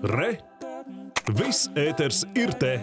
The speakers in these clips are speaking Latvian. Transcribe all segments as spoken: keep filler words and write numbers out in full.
Re! Viss ēters ir te!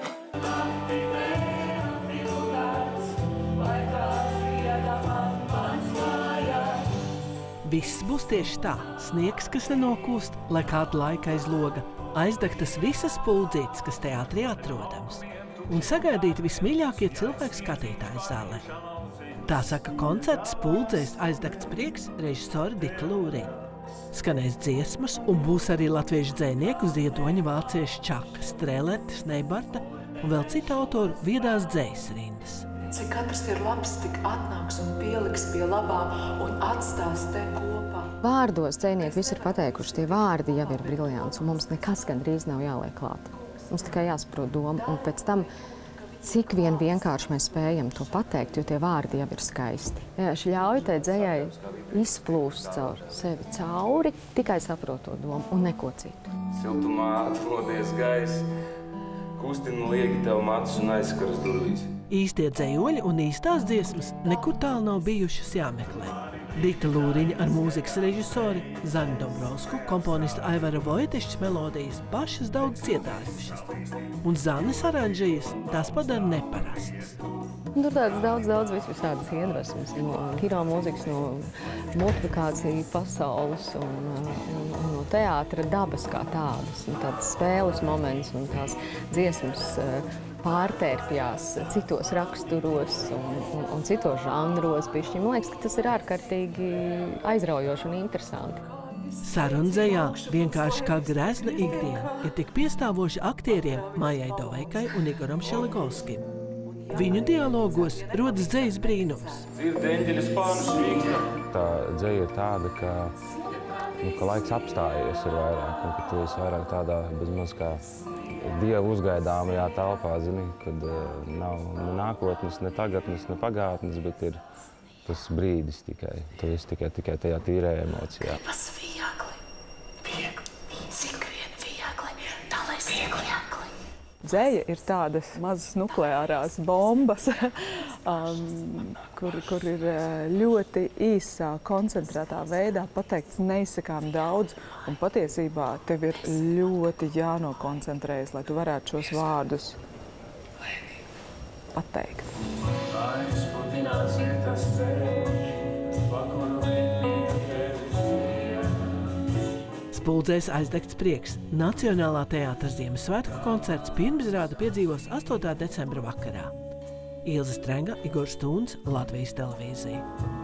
Viss būs tieši tā. Sniegs, kas nenokūst, lai kādu laiku aiz loga, aizdegtas visas spuldzītes, kas teātrī atrodams, un sagaidīti vismīļākie cilvēki skatītāju zālē. Tā saka koncerts Spuldzēs aizdegts prieks režisora Dita Lūriņa. Skanēs dziesmas un būs arī latviešu dzejnieku Ziedoņa, vāciešu Čaka, Strēletes, Neibarta un vēl citu autoru viedās dzejas rindas. Cik katrs ir labs, tik atnāks un pieliks pie labā un atstās te kopā. Vārdos dzejnieki visi ir pateikuši, tie vārdi jau ir briljants, un mums nekas gandrīz nav jāliek klāt. Mums tikai jāsaprot doma, un pēc tam, cik vien vienkārši mēs spējam to pateikt, jo tie vārdi jau ir skaisti. Vienkārši ļauj tai dzejai izplūst caur sevi cauri, tikai saprot to domu un neko citu. Siltumā atmodies gaiss, kustina lieki tev matus un aizskaras durvīs. Īstie dzejoļi un īstās dziesmas nekur tālu nav bijušas jāmeklē. Dita Lūriņa ar mūzikas režisori Zani Dombrovsku, komponista Aivara Vojtišķa melodijas pašas daudz ciedājušas. Un Zanes aranžējas tās padara neparastas. Tur tāds daudz, daudz visādas iedvesmas no kino mūzikas, no multiplikāciju pasaules un, un, un no teātra dabas kā tādas. Un tādas spēles moments un tās dziesmas pārtērpjās citos raksturos un, un, un citos žanros. Bišķi. Man liekas, ka tas ir ārkārtīgi aizraujoši un interesanti. Sarundzejā vienkārši kā grezna ikdiena ir tik piestāvoši aktieriem Maijai Doveikai un Igoram Šeligovskim. Viņu dialogos rodas dzejas brīnums. Tā dzeja ir tāda, ka, nu, ka laiks apstājies ir vairāk, un ka tu esi vairāk tādā bezmaz kā Dievu uzgaidāmajā telpā, zini, kad uh, nav ne nākotnes, ne tagadnes, ne pagātnes, bet ir tas brīdis tikai. Tu esi tikai, tikai tajā tīrajā emocijā. Gribas viegli, viegli, cik vien viegli, tā lai viegli, viegli. Dzeja ir tādas mazas nukleārās bombas, um, kur, kur ir ļoti īsā, koncentrētā veidā pateikts neizsakām daudz, un patiesībā tev ir ļoti jānokoncentrējas, lai tu varētu šos vārdus pateikt. Spuldzēs aizdegts prieks. Nacionālā teātra Ziemassvētku koncerts pirmizrāde piedzīvos astotā decembra vakarā. Ilze Strenga, Igors Tūns, Latvijas televīzija.